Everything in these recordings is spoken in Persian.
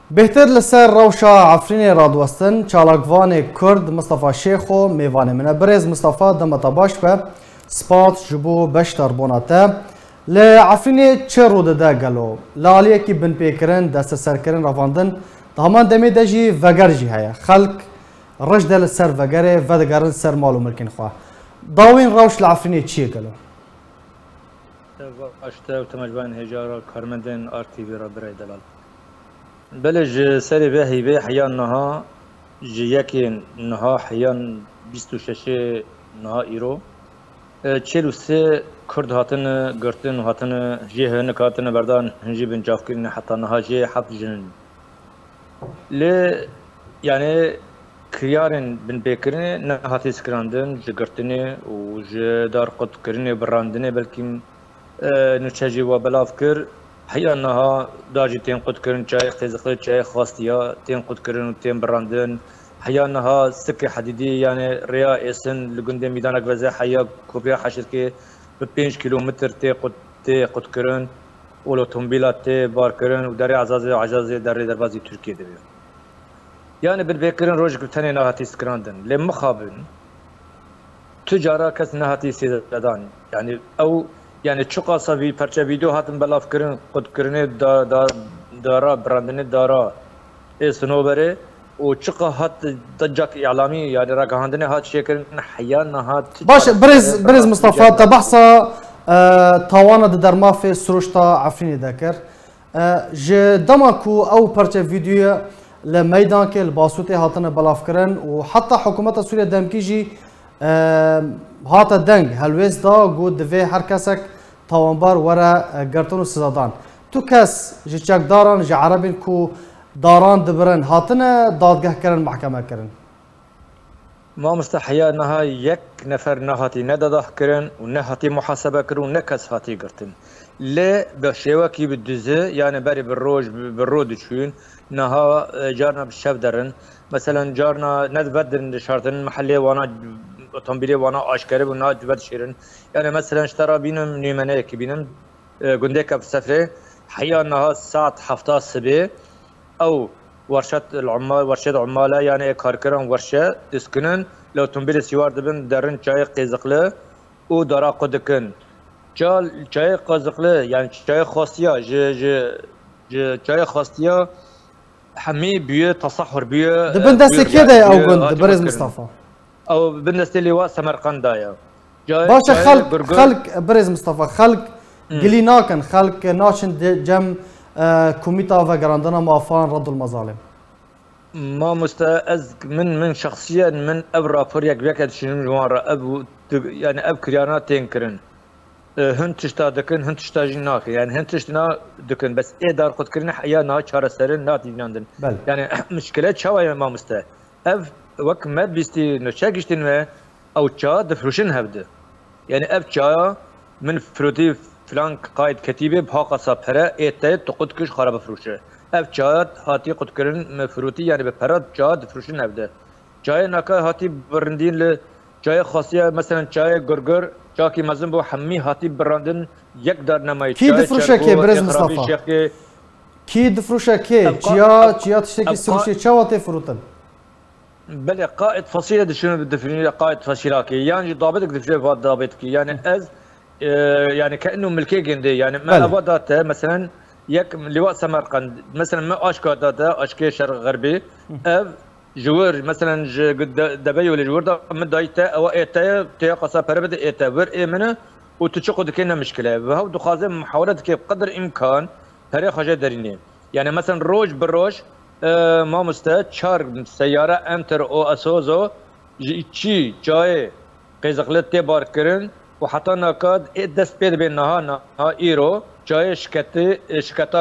بهتر لسر روشا عفرین رادوستن چالاکوان کرد مصطفى شیخو میوان من برز مصطفى دمتا باش به سپات جبو بشتر بوناته لعفرین چه رود ده گلو لالیه کی بن پیکرن دست سرکرن رواندن دهمان دمی دجی وگر جی هیا خلق رشد لسر وگره و دگرن سر مالو ملکن خواه داوین روش لعفرین چیه گلو اشتا و تمجبان هجارة كارمندين ار تي في رابري دلال بلج سري به هيبه حيان نها جيكين نها حيان 26 نها ايرو 43 كرد هاتن گرتن هاتن جي هن كاتن بردان هنجي بن جافكين حتى نها جي حط جنن ل يعني كريارن بن بكرني نهاتي سكراندن جگرتني و جدار قد كرني براندني بلكي نتشجي وبلافكر حقيقة انها داجي تين قد كرن شاي خزقلت شاي خاصية تين قد كرن وتين براندن حقيقة انها سكة حديدية يعني ريا اسن لقندم ميدانك وزي حقيقة كوبيا حشركي ب 5 كيلومتر تي قد كرن والاوتومبيلات تي بار كرن وداري عزازي داري دربازي تركيا دبيو يعني بالبيكرن روج قلتني نهاتي سكراندن لما خابن تجارة كس نهاتي سيدان يعني او يعني تشقى صبي برشا فيديو هاتن بلاف كرن قد كرني دارا براندني دارا سنوبري وتشقى هات ضجك اعلامي يعني راك عندنا هات شكل حيانا هات باش برز مصطفى تبحثا طوانا درما في سروشتا عفريني ذاكر ج دمكو او برشا فيديو لميدان كي الباسوتي هاتن بلاف كرن وحتى حكومه سوريا دمكيجي هاتا دنگ هلویز دا گود دوی هر کسک تاوانبار ورا گرتون و سزادان تو کس جی چک داران جی عربین کو داران دبرن هاتن دادگه کرن محکمه کرن ما مستحيا انها يك نفر نهاتي نداده كرن ونهاتي محاسبه كرن ونكس هاتي قرتن ليه بشيوكي بالدزه يعني بري بالرود شوين نها جارنا بالشاف درن مثلا جارنا ندبدن شرطن محلي وانا اوتومبيلي وانا اشكري وانا جبت شيرن يعني مثلا اشترى بينم نيمانه كي بينم قنديك بسفره حقيقه انها ساعه حفطه الصبح او ورشة العمال ورشة عمالة يعني كاركران ورشة تسكنن لو تنبيل سيوار دبن درن جاي قيزقله و دارا قدكن جاي قيزقله يعني جاي خاصية جاي خاصية حمي بيه تصحر بيه دبن دست كده او قند برز مصطفى او بالنسبة لواء سمرقندايا باشا خلق برز مصطفى خلق قليناكن خلق ناشن جم كوميتا وغراندنا موافقان رد المظالم ما مستأذ من شخصيا من اب رابور يك بيك شنو جوار اب يعني اب كريانات تنكرن هن تشتا دكن هن تشتا جناك يعني هن تشتنا دكن بس ايه دار قد كرنا حياه نا شهر سرن نا ديناندن يعني مشكله شوا ما مستأ اف وك ما بيستي نشاكشتن او تشا دفروشن هبده يعني اب تشا من فروتي فلان قائد كتيبه بهاقة سابرة ايتايت تقود كش خراب فروشه اف جايات هاتي قد كرن مفروتي يعني بپرات جايات فروشن هبده جاي ناكا هاتي برندين ل جاي خاصية مثلا جاي گرگر جاكي مزن بو حمي هاتي براندن يك دار نماي كي دفروشه كي برز مصطفى كي دفروشه كي جيا تشتكي سروشي چاواتي فروتن بله قائد فصيلة دشون بدفنين قائد فصيلاكي يعني ضابطك دفشي فاد ضابطك يعني از يعني كانه ملكيه جندي يعني ما ابغى مثلا يك لواء سمرقند مثلا ما اشكا داتا اشكي شرق غربي اف جوار مثلا دبي ولا جوار من دايتا او ايتا تي قصا بربد ايتا ور ايمنه وتشقد كنا مشكله وهو دخازم محاولات كيف قدر امكان هري خجه دريني يعني مثلا روج بالروج ما مستعد شار سياره انتر او اسوزو جي جاي قيزقلت تي باركرن وحتى ناكاد دست بيد بينها نها ايرو جاي شكتا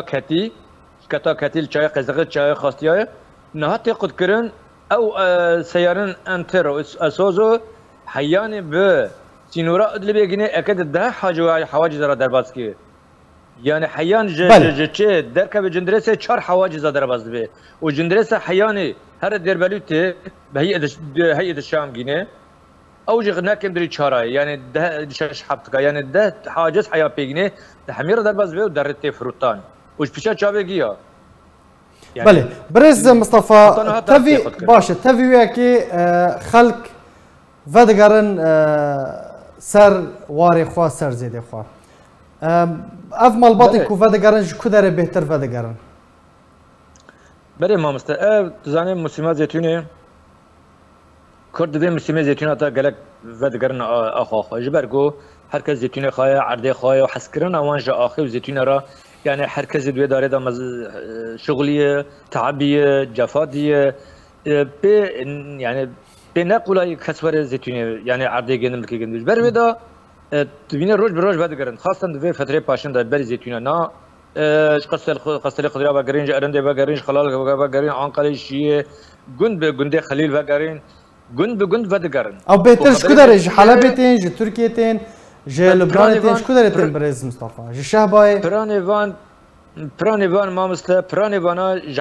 كتي جاي قزغت جاي خاصيه نها تاخذ كرن او سيارن انتر اسوزو حياني ب سينورا ادلي بيجني اكيد ده حاجه حواجز درباسكي يعني حيان جي دركب جندرسه 4 حواجز درباز به وجندرسه حياني هر دربلوتي بهيئه الشام جيني اوجي غناك مدري شراي يعني ده شش حبتك يعني ده حاجز حياه بيجني ده حمير درباز به ودرتي فروتان وش بيشا شابيجيا يعني بله برز مصطفى تفي باشه تفي وياكي خلق ودگرن سر واری خوا سر زیده خوا اف مالباتی کو ودگرن جو داره بهتر ودگرن بله ما مست تزانه مسلمان زیتونه کرد به مسلمان زیتونه تا گلک ودگرن آخا جبرگو هر کس زیتونه خواهی عرضه خواهی و حسکرن آوانج آخی و زیتونه را يعني هر کسی دوی داره دا شغلیه تعبیه جفادیه به يعني بنقولای کسور زیتونه يعني عرضه گندم که گندم بر ودا تبینه روز بروز بعد گرند خاصة دوی فتره پاشن داد بر زیتونه نا قصل خضرا بگرین جرنده بگرین خلال بگرین آنقلی شیه گند به گنده خلیل بگرین گند به گند بعد گرند او بهتر شو داره ج حلب تین ج ترکیه تین ج لبنان تین شو داره تین برز مصطفى ج شهبای پرانیوان ما مثل پرانیوانا ج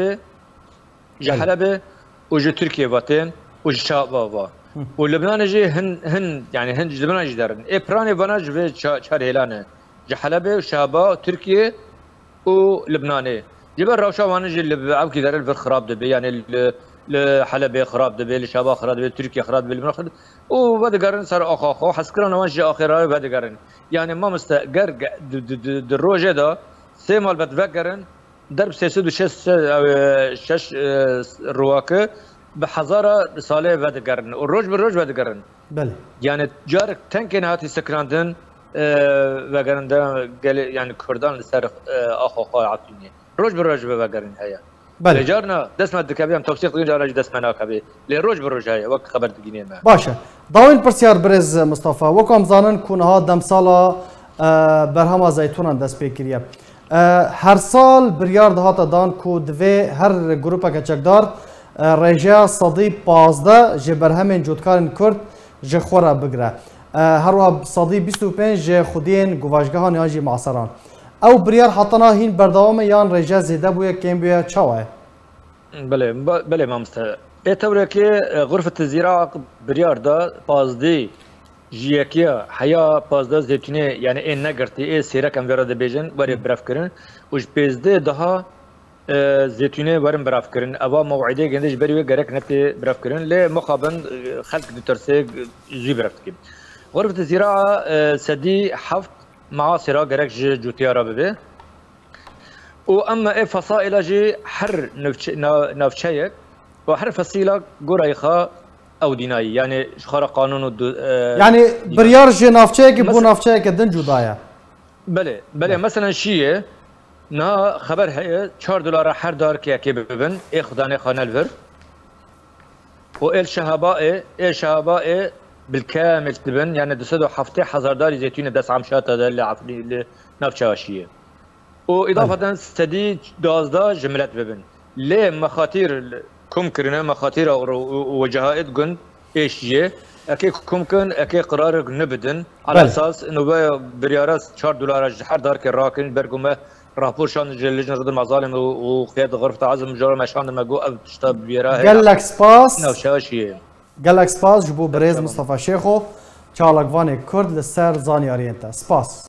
حلب و ج ترکیه واتن و ج شهبا و لبنان جي هن يعني هن لبنان جي دارن اي براني بناج في شهر هيلانه جي حلب وشهبا تركيا ولبنان جبل روشا وانا جي اللي بعب كي دار الخراب دبي يعني لحلب خراب دبي لشهبا خراب دبي تركيا خراب دبي لبنان خراب وبعد قرن صار اخو حسكرنا وان جي اخر بعد قرن يعني ما مستقر الروجه ده سيمال بتفكرن درب سيسود شش رواكه بحزارة ساله بعد قرن والروج بالروج بعد قرن بله يعني جارك تنكين هاتي سكراندن وقرن ده قال يعني كردان لسر اخو عطيني روج بالروج بعد قرن هيا بله جارنا دسمه دكابي ام توثيق دين جارج دسمه ناكبي لروج بالروج هيا وقت خبر دقينه ما باشه داوين برسيار برز مصطفى وكم زانن كون ها دم سالا برهما زيتون دست بكريه هر سال بريار دهات دان کو دوی هر گروپا کچکدار رجا صدی 15 جبر همین جودکارن کرد ج خورا بگره هر وها صدی 25 ج خودین گواجگاهان یاجی معصران او بريار حطنا هین بردوام یان رجا زیده بویا کم بویا چاوه بله ما مست اعتبره که غرفة الزراعة بريار دا 15 جيكيا حيا 15 زيتونه يعني ايه نگرتي ايه سيرك ام ورده بيجن وري برف کرن وج 15 daha زيتونه ورم براف کرن اوا موعده گندش بری گرک نتی براف کرن ل مقابل خلق دترسه زي براف كي غرفة الزراعة سدي حفت مع سرا گرك جوتيارا ببه و اما ايه فصائل جي حر نفشيك وحر فصيله قريخه او ديناي يعني خرق قانون يعني بريار جي نافشيك بو نافشيك دن جودايا بله مثلا شيء نا خبر هي 4 دلار هر دار كي ببن اي خدانه خانه الفر و ال شهباء بالكامل تبن يعني دسدو حفتي حزار دار زيتون دس عمشات اللي عفري نافشاشيه واضافه استدي 12 جملات ببن ليه مخاطر كم كرنا مخاطر وجهائد قن ايش جي اكي كمكن اكي قرار نبدن على اساس انه بريارس 4 دولار هر دار كراكن برغمه رابور شان لجنه ضد المظالم وقياده غرفه عزم جرم شان ما جو ابتشتاب بيراه قال لك سباس نوشاشي قال لك سباس جبو بريز مصطفى شيخو چالکوان کرد لسر زانیاری انت سپاس